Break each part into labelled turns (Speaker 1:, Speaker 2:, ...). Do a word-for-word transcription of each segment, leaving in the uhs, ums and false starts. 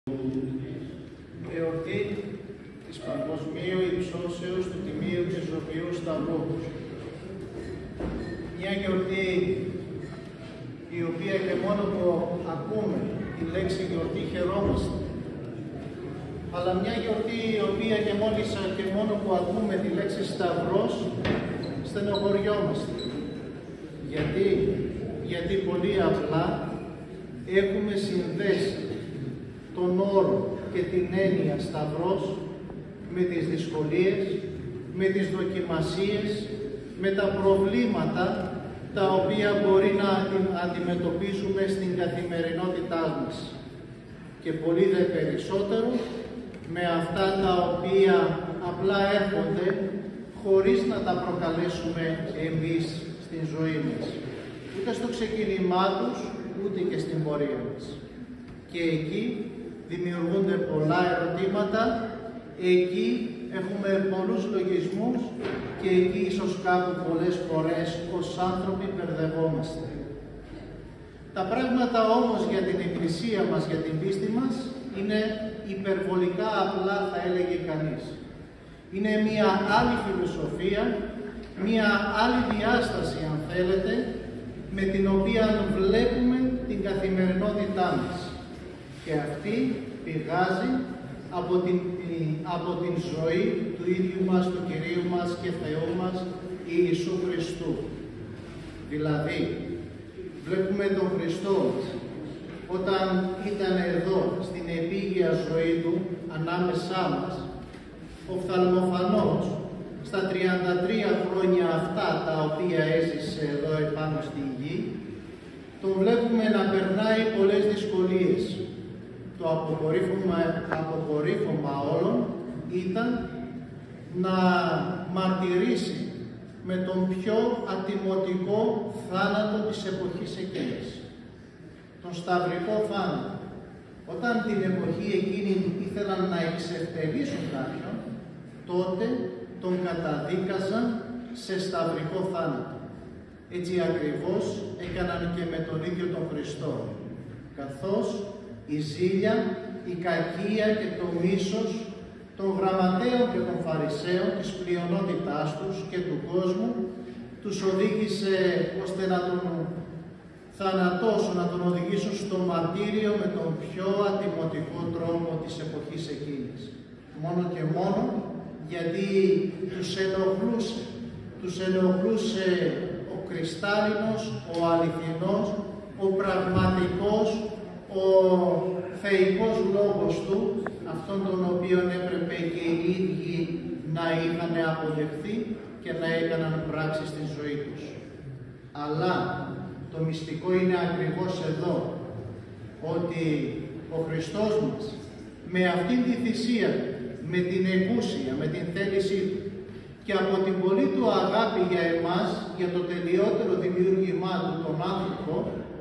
Speaker 1: Εορτή της παγκοσμίου υψώσεως του Τιμίου και Ζωοποιού Σταυρού. Μια γιορτή η οποία και μόνο που ακούμε τη λέξη γιορτή χαιρόμαστε. Αλλά μια γιορτή η οποία και, μόλις, και μόνο που ακούμε τη λέξη Σταυρός στενοχωριόμαστε. Γιατί, γιατί πολύ απλά έχουμε συνδέσει τον όρο και την έννοια Σταυρός με τις δυσκολίες, με τις δοκιμασίες, με τα προβλήματα τα οποία μπορεί να αντιμετωπίζουμε στην καθημερινότητά μας. Και πολύ δε περισσότερο με αυτά τα οποία απλά έρχονται χωρίς να τα προκαλέσουμε εμείς στην ζωή μας. Ούτε στο ξεκίνημά τους, ούτε και στην πορεία μας. Και εκεί δημιουργούνται πολλά ερωτήματα, εκεί έχουμε πολλούς λογισμούς και εκεί ίσως κάπου πολλές φορές ως άνθρωποι μπερδευόμαστε. Τα πράγματα όμως για την Εκκλησία μας, για την πίστη μας, είναι υπερβολικά απλά, θα έλεγε κανείς. Είναι μια άλλη φιλοσοφία, μια άλλη διάσταση αν θέλετε, με την οποία βλέπουμε την καθημερινότητά μας. Και αυτή πηγάζει από την, από την ζωή του ίδιου μας, του Κυρίου μας και Θεού μας, Ιησού Χριστού. Δηλαδή, βλέπουμε τον Χριστό όταν ήταν εδώ στην επίγεια ζωή του, ανάμεσά μας, οφθαλμοφανώς, στα τριάντα τρία χρόνια αυτά τα οποία έζησε εδώ επάνω στη γη, τον βλέπουμε να περνάει πολλές δυσκολίες. Το αποκορύφωμα, αποκορύφωμα όλων ήταν να μαρτυρήσει με τον πιο ατιμωτικό θάνατο της εποχής εκείνης. Τον σταυρικό θάνατο. Όταν την εποχή εκείνη ήθελαν να εξευτελίσουν κάποιον, τότε τον καταδίκαζαν σε σταυρικό θάνατο. Έτσι ακριβώς έκαναν και με τον ίδιο τον Χριστό. Καθώς η ζήλια, η κακία και το μίσος των γραμματέων και των φαρισαίων, της πλειονότητάς τους και του κόσμου, τους οδήγησε ώστε να τον θανατώσουν, να τον οδηγήσουν στο μαρτύριο με τον πιο ατιμωτικό τρόπο της εποχής εκείνης. Μόνο και μόνο γιατί τους ενοχλούσε. Τους ενοχλούσε ο κρυστάλλινος, ο αληθινός, ο πραγματικός, ο θεϊκός λόγος του, αυτόν τον οποίο έπρεπε και οι ίδιοι να είχαν αποδεχθεί και να έκαναν πράξη στη ζωή τους. Αλλά το μυστικό είναι ακριβώς εδώ, ότι ο Χριστός μας με αυτήν τη θυσία, με την εκούσια, με την θέλησή του και από την πολύ του αγάπη για εμάς, για το τελειότερο δημιούργημά του, τον άνθρωπο,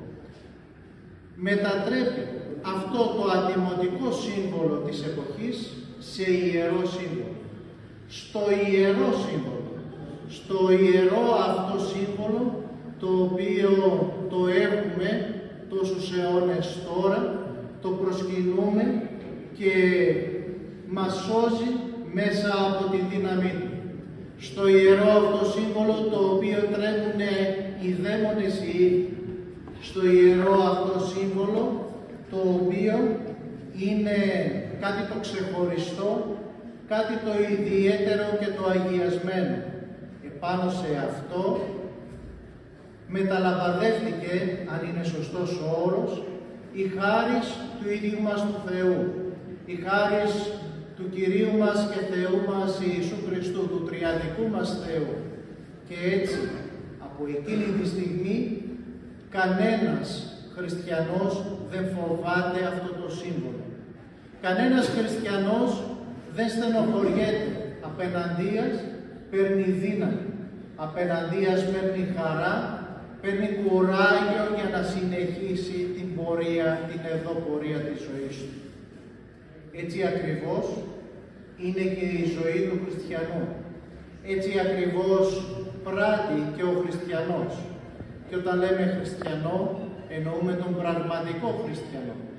Speaker 1: μετατρέπει αυτό το ατιμωτικό σύμβολο της εποχής σε ιερό σύμβολο. Στο ιερό σύμβολο. Στο ιερό αυτό σύμβολο, το οποίο το έχουμε τόσους αιώνες τώρα, το προσκυνούμε και μας σώζει μέσα από τη δύναμή του. Στο ιερό αυτό σύμβολο, το οποίο τρέμουν οι δαίμονες οι ίδιοι. Στο ιερό αυτό σύμβολο, το οποίο είναι κάτι το ξεχωριστό, κάτι το ιδιαίτερο και το αγιασμένο. Επάνω σε αυτό μεταλαμπαδεύτηκε, αν είναι σωστός ο όρος, η χάρις του ίδιου μας του Θεού, η χάρις του Κυρίου μας και Θεού μας Ιησού Χριστού, του τριαδικού μας Θεού. Και έτσι, από εκείνη τη στιγμή, κανένας χριστιανός δεν φοβάται αυτό το σύμβολο. Κανένας χριστιανός δεν στενοχωριέται. Απέναντίας παίρνει δύναμη. Απέναντίας παίρνει χαρά, παίρνει κουράγιο για να συνεχίσει την πορεία, την εδώ πορεία της ζωής του. Έτσι ακριβώς είναι και η ζωή του χριστιανού. Έτσι ακριβώς πράττει και ο χριστιανός. Και όταν λέμε χριστιανό, εννοούμε τον πραγματικό χριστιανό.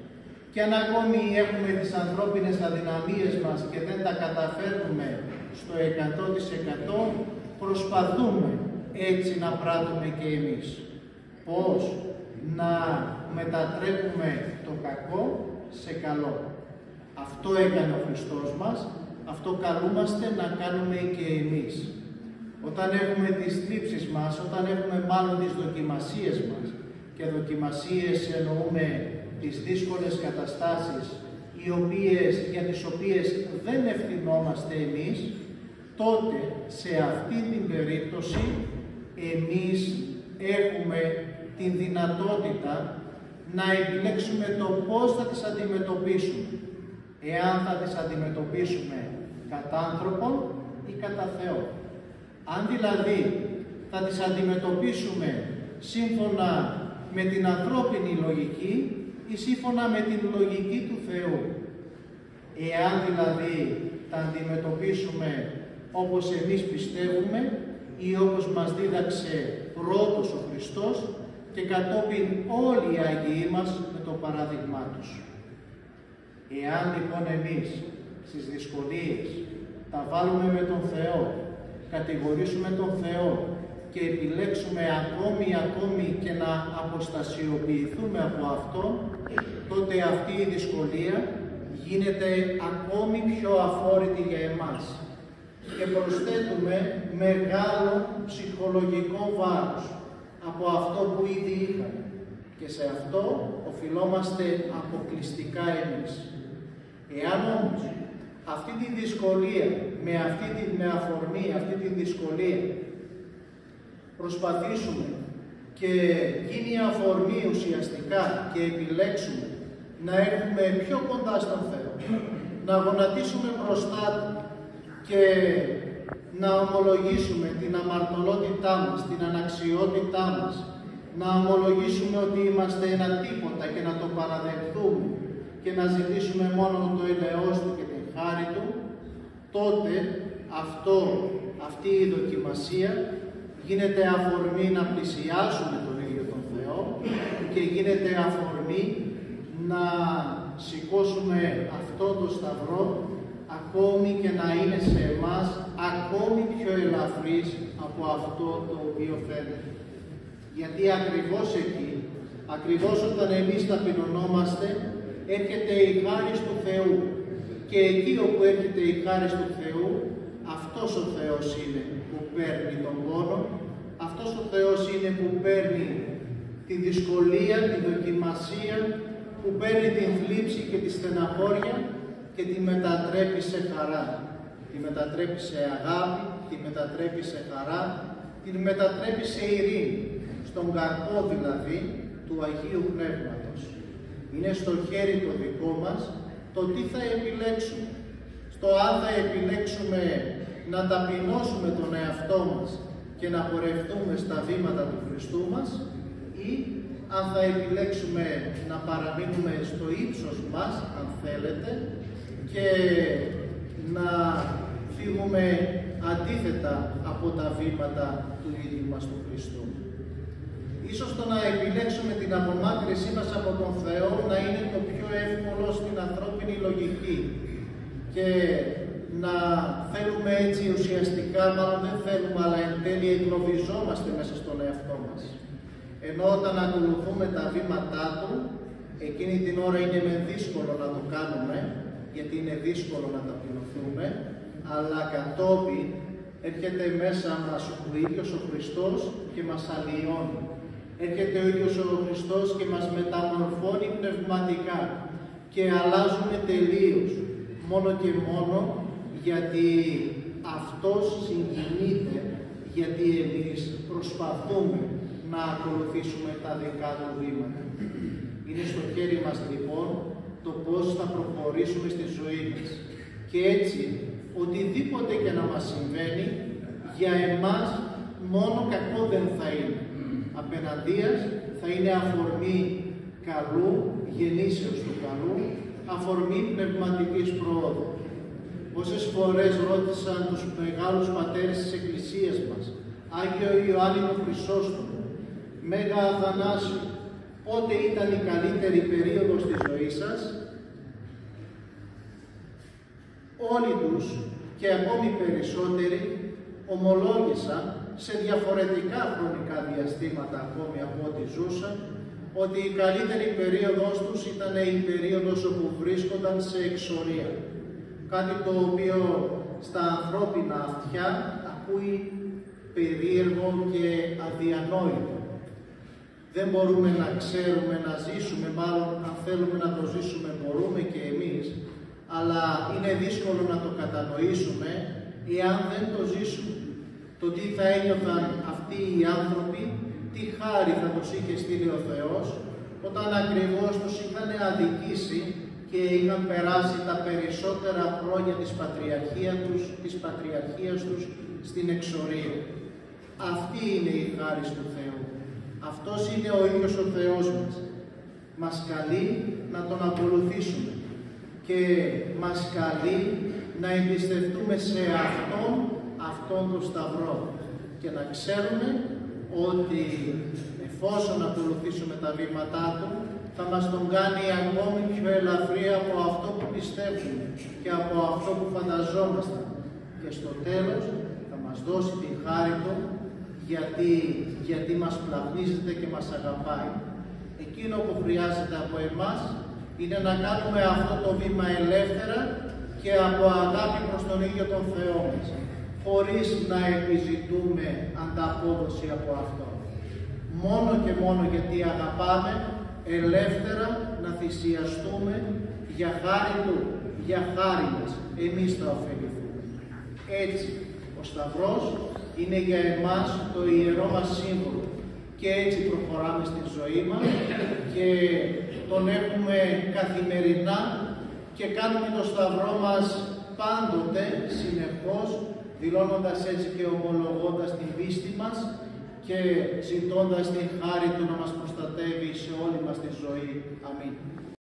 Speaker 1: Και αν ακόμη έχουμε τις ανθρώπινες αδυναμίες μας και δεν τα καταφέρνουμε στο εκατό τοις εκατό, προσπαθούμε έτσι να πράττουμε και εμείς. Πώς? Να μετατρέπουμε το κακό σε καλό. Αυτό έκανε ο Χριστός μας, αυτό καλούμαστε να κάνουμε και εμείς. Όταν έχουμε τις θλίψεις μας, όταν έχουμε μάλλον τις δοκιμασίες μας, και δοκιμασίες εννοούμε τις δύσκολες καταστάσεις οι οποίες, για τις οποίες δεν ευθυνόμαστε εμείς, τότε σε αυτή την περίπτωση εμείς έχουμε την δυνατότητα να επιλέξουμε το πώς θα τις αντιμετωπίσουμε. Εάν θα τις αντιμετωπίσουμε κατά άνθρωπον ή κατά Θεό. Αν δηλαδή θα τις αντιμετωπίσουμε σύμφωνα με την ανθρώπινη λογική ή σύμφωνα με την λογική του Θεού. Εάν δηλαδή τα αντιμετωπίσουμε όπως εμείς πιστεύουμε ή όπως μας δίδαξε πρώτος ο Χριστός και κατόπιν όλοι οι Άγιοι μας με το παράδειγμά τους. Εάν λοιπόν εμείς στις δυσκολίες τα βάλουμε με τον Θεό, κατηγορήσουμε τον Θεό και επιλέξουμε ακόμη ακόμη και να αποστασιοποιηθούμε από αυτό, τότε αυτή η δυσκολία γίνεται ακόμη πιο αφόρητη για εμάς και προσθέτουμε μεγάλο ψυχολογικό βάρος από αυτό που ήδη είχαμε και σε αυτό οφειλόμαστε αποκλειστικά εμείς. Εάν όμως αυτή τη δυσκολία, με αυτή τη με αφορμή, αυτή τη δυσκολία προσπαθήσουμε και γίνει αφορμή ουσιαστικά και επιλέξουμε να έρθουμε πιο κοντά στον Θεό, να γονατίσουμε μπροστά Του και να ομολογήσουμε την αμαρτωλότητά μας, την αναξιότητά μας, να ομολογήσουμε ότι είμαστε ένα τίποτα και να το παραδεχθούμε και να ζητήσουμε μόνο το ελεός Του και την χάρη Του, τότε αυτό, αυτή η δοκιμασία γίνεται αφορμή να πλησιάσουμε τον ίδιο τον Θεό και γίνεται αφορμή να σηκώσουμε αυτό το σταυρό ακόμη και να είναι σε εμάς ακόμη πιο ελαφρύς από αυτό το οποίο φαίνεται. Γιατί ακριβώς εκεί, ακριβώς όταν εμείς ταπεινωνόμαστε, έρχεται η χάρις του Θεού. Και εκεί όπου έρχεται η χάρις του Θεού, αυτός ο Θεός είναι που παίρνει τον πόνο, αυτός ο Θεός είναι που παίρνει τη δυσκολία, τη δοκιμασία, που παίρνει την θλίψη και τη στεναχώρια και τη μετατρέπει σε χαρά. Τη μετατρέπει σε αγάπη, τη μετατρέπει σε χαρά, τη μετατρέπει σε ειρήνη, στον καρπό δηλαδή του Αγίου Πνεύματος. Είναι στο χέρι το δικό μας το τι θα επιλέξουμε. Στο αν θα επιλέξουμε να ταπεινώσουμε τον εαυτό μας και να πορευτούμε στα βήματα του Χριστού μας ή αν θα επιλέξουμε να παραμείνουμε στο ύψος μας, αν θέλετε, και να φύγουμε αντίθετα από τα βήματα του ίδιου μας του Χριστού. Ίσως το να επιλέξουμε την απομάκρυνσή μας από τον Θεό να είναι το πιο εύκολο στην ανθρώπινη λογική και να θέλουμε έτσι ουσιαστικά, μάλλον δεν θέλουμε, αλλά εν τέλει εγκλωβιζόμαστε μέσα στον εαυτό μας. Ενώ όταν ακολουθούμε τα βήματά Του, εκείνη την ώρα είναι με δύσκολο να το κάνουμε, γιατί είναι δύσκολο να ταπεινωθούμε, αλλά κατόπιν έρχεται μέσα μας ο ίδιος ο Χριστός και μας αλλοιώνει. Έρχεται ο ίδιος ο Χριστός και μας μεταμορφώνει πνευματικά και αλλάζουμε τελείως, μόνο και μόνο γιατί Αυτός συγκινείται, γιατί εμείς προσπαθούμε να ακολουθήσουμε τα δικά Του βήματα. Είναι στο χέρι μας λοιπόν το πώς θα προχωρήσουμε στη ζωή μας. Και έτσι, οτιδήποτε και να μας συμβαίνει, για εμάς μόνο κακό δεν θα είναι. Απέναντίας θα είναι αφορμή καλού, γεννήσεως του καλού, αφορμή πνευματικής πρόοδου. Πόσες φορές ρώτησαν τους μεγάλους πατέρες της Εκκλησίας μας, Άγιο Ιωάννηνο Χρυσόστομο, Μέγα Αθανάσιο, πότε ήταν η καλύτερη περίοδος της ζωής σας, όλοι τους και ακόμη περισσότεροι ομολόγησαν σε διαφορετικά χρονικά διαστήματα ακόμη από ό,τι ζούσαν, ότι η καλύτερη περίοδος τους ήταν η περίοδος όπου βρίσκονταν σε εξορία. Κάτι το οποίο στα ανθρώπινα αυτιά ακούει περίεργο και αδιανόητο. Δεν μπορούμε να ξέρουμε να ζήσουμε, μάλλον αν θέλουμε να το ζήσουμε μπορούμε και εμείς, αλλά είναι δύσκολο να το κατανοήσουμε εάν δεν το ζήσουμε. Το τι θα ένιωθαν αυτοί οι άνθρωποι, τι χάρη θα τους είχε στείλει ο Θεός, όταν ακριβώς τους είχαν αδικήσει και είχαν περάσει τα περισσότερα χρόνια της πατριαρχίας τους, της πατριαρχίας τους στην εξορία. Αυτή είναι η χάρις του Θεού. Αυτός είναι ο ίδιος ο Θεός μας. Μας καλεί να Τον ακολουθήσουμε και μας καλεί να εμπιστευτούμε σε Αυτόν, Αυτόν τον Σταυρό και να ξέρουμε ότι εφόσον ακολουθήσουμε τα βήματά Του, θα μας τον κάνει ακόμη πιο ελαφρύ από αυτό που πιστεύουμε και από αυτό που φανταζόμαστε. Και στο τέλος θα μας δώσει την χάρη Του, γιατί, γιατί μας πλαχνίζεται και μας αγαπάει. Εκείνο που χρειάζεται από εμάς είναι να κάνουμε αυτό το βήμα ελεύθερα και από αγάπη προς τον ίδιο τον Θεό μας, χωρίς να επιζητούμε ανταπόδοση από αυτό. Μόνο και μόνο γιατί αγαπάμε, ελεύθερα να θυσιαστούμε για χάρη Του, για χάρη μας, εμείς θα ωφεληθούμε. Έτσι, ο Σταυρός είναι για εμάς το ιερό μας σύμβολο και έτσι προχωράμε στη ζωή μας και τον έχουμε καθημερινά και κάνουμε το Σταυρό μας πάντοτε, συνεχώς, δηλώνοντας έτσι και ομολογώντας την πίστη μας και ζητώντας την χάρη Του να μας προστατεύει σε όλη μας τη ζωή. Αμήν.